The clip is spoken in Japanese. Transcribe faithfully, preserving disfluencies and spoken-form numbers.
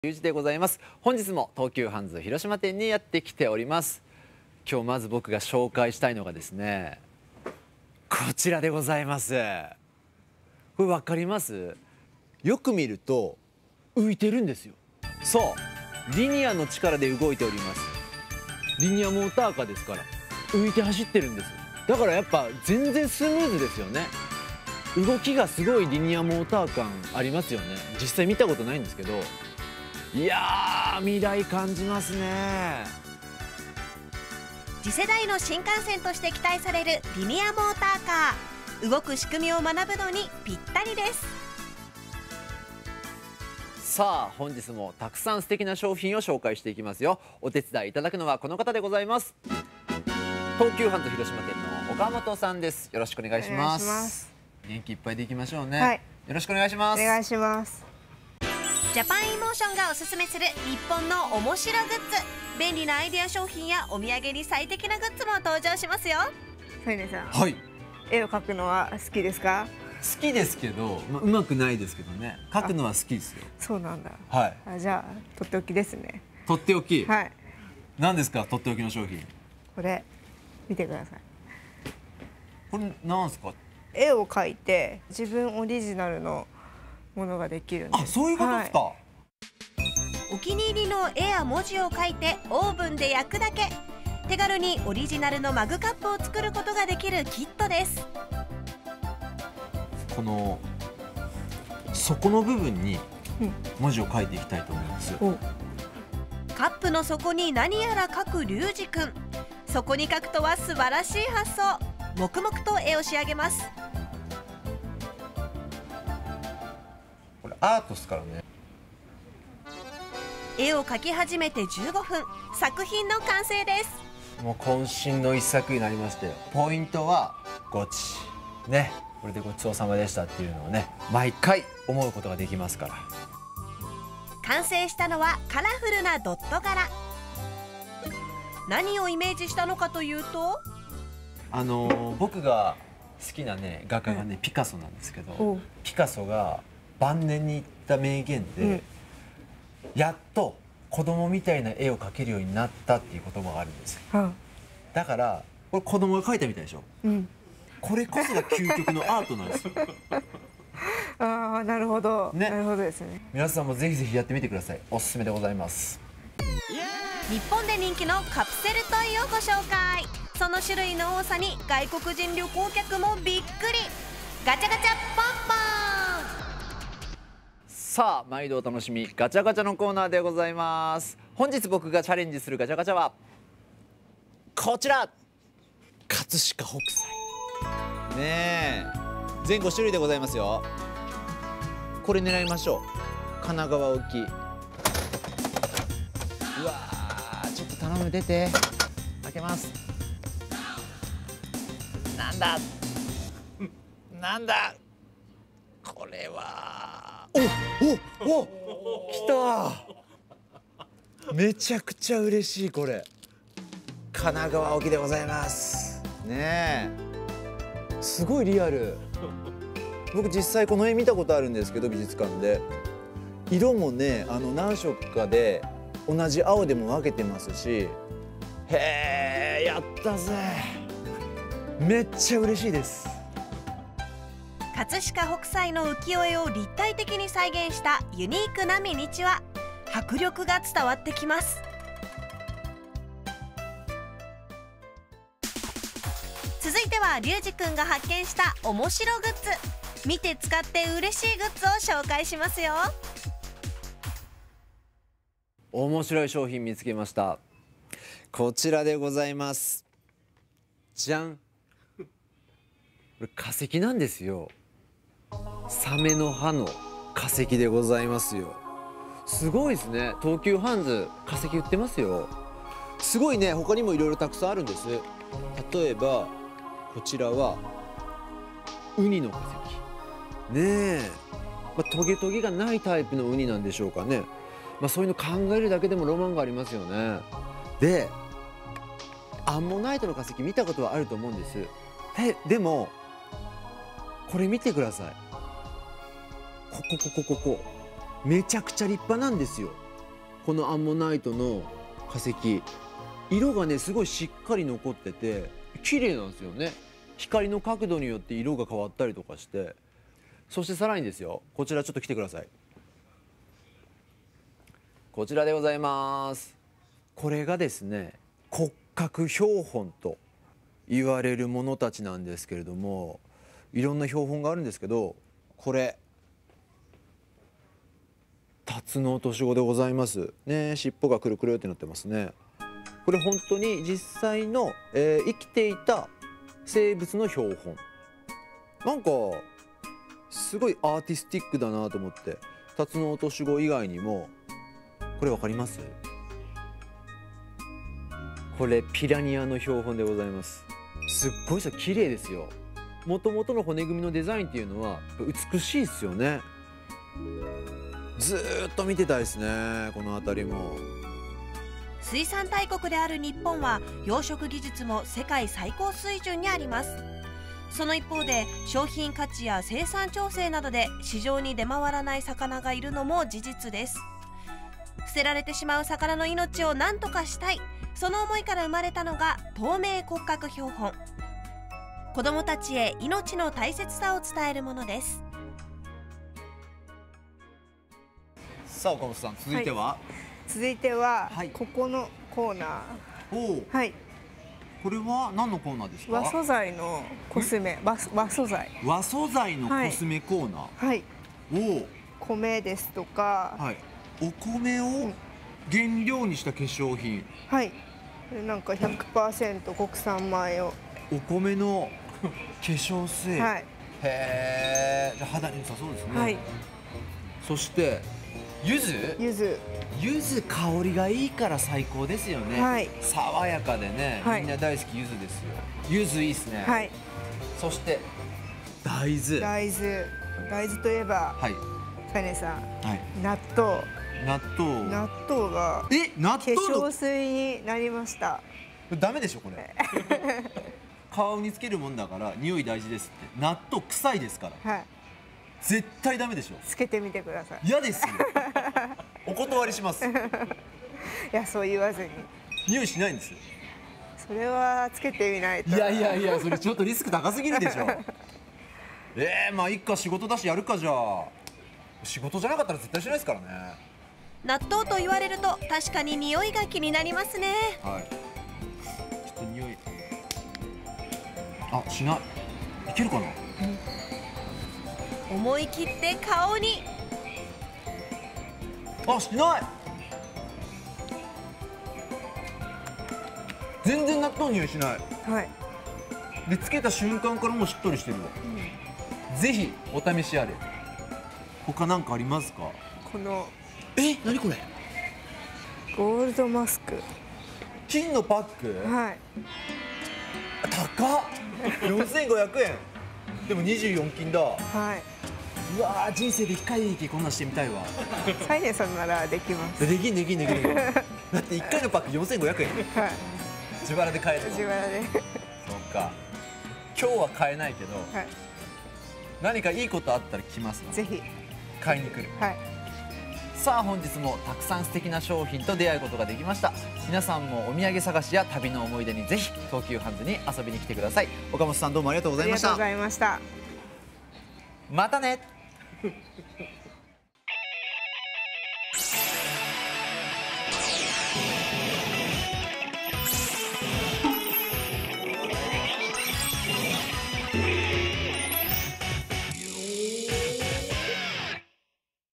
ゆうじでございます。本日も東急ハンズ広島店にやってきております。今日まず僕が紹介したいのがですね、こちらでございます。これ分かります？よく見ると浮いてるんですよ。そうリニアの力で動いております。リニアモーターカーですから浮いて走ってるんです。だからやっぱ全然スムーズですよね。動きがすごいリニアモーター感ありますよね。実際見たことないんですけど、いやー未来感じますね。 次世代の新幹線として期待されるリニアモーターカー、動く仕組みを学ぶのにぴったりです。 さあ本日もたくさん素敵な商品を紹介していきますよ。お手伝いいただくのはこの方でございます。東急ハンズ広島店の岡本さんです。よろしくお願いします。 お願いします。 元気いっぱいでいきましょうね、 はい、 よろしくお願いします。 お願いします。 ジャパンイモーションがおすすめする日本の面白グッズ、便利なアイデア商品やお土産に最適なグッズも登場しますよ。 ソイネさん、 はい、 絵を描くのは好きですか？ 好きですけど、まあ、うまくないですけどね、描くのは好きですよ。 そうなんだ。 はい。 あ、じゃあとっておきですね。 とっておき。 はい。 何ですか、とっておきの商品。 これ見てください。 これなんですか？ 絵を描いて自分オリジナルのものができるんです。 あ、そういうことですか。はい、 お気に入りの絵や文字を書いてオーブンで焼くだけ、手軽にオリジナルのマグカップを作ることができるキットです。 この底の部分に文字を書いていきたいと思います。 うん、 カップの底に何やら書くリュウジくん。そこに書くとは素晴らしい発想。黙々と絵を仕上げます。 これアートですからね。 絵を描き始めてじゅうごふん、作品の完成です。 もう渾身の一作になりましたよ。ポイントはごちね、これでごちそうさまでしたっていうのをね、毎回思うことができますから。 完成したのはカラフルなドット柄。何をイメージしたのかというと、 あのー、僕が好きなね画家がね、うん、ピカソなんですけど、ピカソが晩年に言った名言で、うん、やっと子供みたいな絵を描けるようになったっていう言葉があるんですよ。うん、だからこれ子供が描いたみたいでしょ。うん、これこそが究極のアートなんですよ。 ああ、なるほど、ね、なるほどですね。 皆さんもぜひぜひやってみてください。おすすめでございます。 日本で人気のカプセルトイをご紹介。その種類の多さに外国人旅行客もびっくり。ガチャガチャポンポン。 さあ毎度お楽しみガチャガチャのコーナーでございます。本日僕がチャレンジするガチャガチャはこちら、葛飾北斎ねえ、全ご種類でございますよ。これ狙いましょう。神奈川沖。うわー、ちょっと頼む、出て。開けます。なんだなんだこれは。おおお、来た。めちゃくちゃ嬉しい。これ神奈川沖でございますねえ。すごいリアル。僕実際この絵見たことあるんですけど、美術館で。色もね、あの何色かで同じ青でも分けてますし、へえ、やったぜ。めっちゃ嬉しいです。 葛飾北斎の浮世絵を立体的に再現したユニークなミニチュア。迫力が伝わってきます。続いてはリュウジくんが発見した面白グッズ。見て使って嬉しいグッズを紹介しますよ。 面白い商品見つけました。こちらでございます。じゃん。これ化石なんですよ。サメの歯の化石でございますよ。すごいですね。東急ハンズ化石売ってますよ。すごいね。他にもいろいろたくさんあるんです。例えばこちらはウニの化石ねえ、まあ、トゲトゲがないタイプのウニなんでしょうかね。まあ、そういうの考えるだけでもロマンがありますよね。でアンモナイトの化石見たことはあると思うんです。ででもこれ見てください。ここここここめちゃくちゃ立派なんですよ。 このアンモナイトの化石、色がねすごいしっかり残ってて綺麗なんですよね。光の角度によって色が変わったりとかして、そしてさらにですよ、こちらちょっと来てください。こちらでございます。これがですね骨格標本と言われるものたちなんですけれども、いろんな標本があるんですけど、これタツノオトシゴでございますね。尻尾がくるくるってなってますね。これ本当に実際の、えー生きていた生物の標本。なんかすごいアーティスティックだなと思って。タツノオトシゴ以外にも、これわかります？これピラニアの標本でございます。すっごいさ綺麗ですよ。もともとの骨組みのデザインっていうのは美しいですよね。ずーっと見てたいですね、この辺りも。 水産大国である日本は養殖技術も世界最高水準にあります。その一方で商品価値や生産調整などで市場に出回らない魚がいるのも事実です。捨てられてしまう魚の命を何とかしたい、その思いから生まれたのが透明骨格標本。子どもたちへ命の大切さを伝えるものです。 さあ岡本さん、続いては、 続いては、 はいここのコーナー。 おお、 はい。 これは何のコーナーですか？ 和素材のコスメ、和和素材。 和素材のコスメコーナー。 はい。 お米ですとか。 お、はい。お米を原料にした化粧品。 はい。これなんか ひゃくパーセント 国産米を。 お米の化粧水。 はい。 へえ。じゃあ肌に良さそうですね。 はい。 そして柚子。 柚子。 柚子香りがいいから最高ですよね。 はい。 爽やかでね、 はいみんな大好き柚子ですよ。柚子いいですね。 はい。 そして大豆。 大豆。大豆といえば、 はい。 カネさん。 はい。 納豆。 納豆。 納豆が。 え、納化豆の粧水になりました。 ダメでしょこれ。顔につけるもんだから匂い大事ですって。納豆臭いですから。 はい。 絶対ダメでしょ。 つけてみてください。 嫌ですよ。お断りします。 いや、そう言わずに。 匂いしないんです。 それはつけてみないと。 いやいやいや、それちょっとリスク高すぎるでしょ。えー、まあいっか、仕事だしやるか。じゃあ仕事じゃなかったら絶対しないですからね。 納豆と言われると確かに匂いが気になりますね。 はい。ちょっと匂い。あ、しない。いけるかな。 思い切って顔に。 あ、しない。全然納豆の匂いしない。 はい。 で、つけた瞬間からもうしっとりしてるわ。ぜひお試しあれ。他なんかありますか？ このえ、何これ？ ゴールドマスク。 金のパック？ はい。 高っ。よんせんごひゃくえん。でもにじゅうよん金だ。 はい。 うわー、人生で一回でいいけこんなんしてみたいわ。 サイネさんならできます。 できんできんできんできん。だっていっかいのパックよんせんごひゃくえん。 はい。 自腹で買えるの。 自腹で。 そっか。今日は買えないけど、 はい。 何かいいことあったら来ますの。 ぜひ。 買いに来る。 はい。 さあ本日もたくさん素敵な商品と出会うことができました。皆さんもお土産探しや旅の思い出にぜひ東急ハンズに遊びに来てください。岡本さん、どうもありがとうございました。 ありがとうございました。 またね。